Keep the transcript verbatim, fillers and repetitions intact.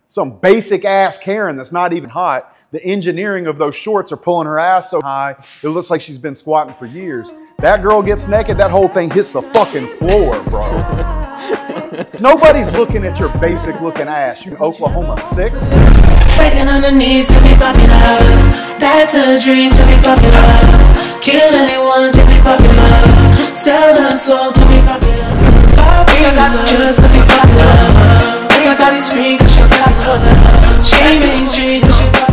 some basic ass Karen that's not even hot. The engineering of those shorts are pulling her ass so high, it looks like she's been squatting for years. That girl gets naked, that whole thing hits the fucking floor, bro. Nobody's looking at your basic looking ass. You Oklahoma six? Waking on the knees to be popular. That's a dream to be popular. Kill anyone to be popular. Sell the soul to be popular. Popular just to be popular. Everybody's free cause you're popular. She mainstream cause you're popular.